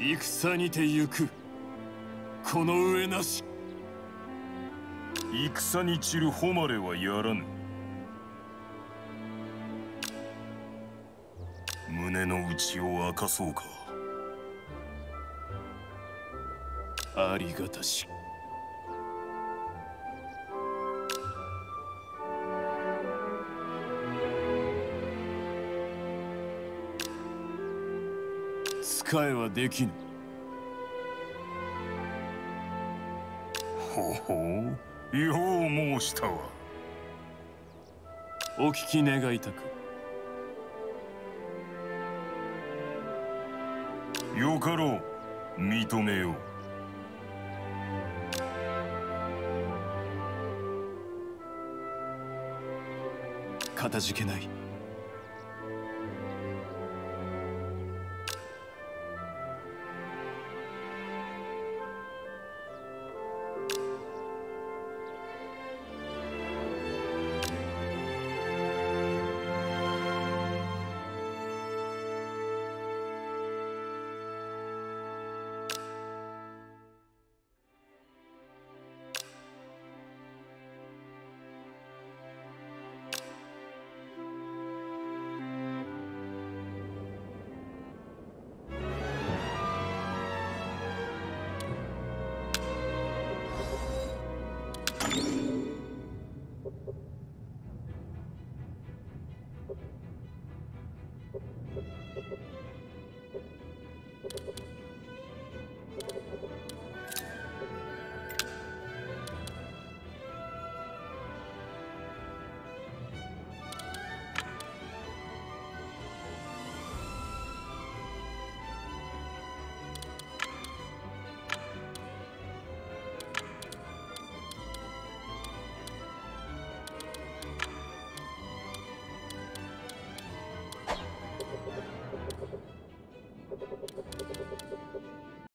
戦にて行く。この上なし。 戦に散る誉れはやらぬ。胸の内を明かそうか。 ありがたし。使えはできぬ。 ほほう、よう申したわ。 お聞き願いたく。 よかろう、認めよう。 かたじけない。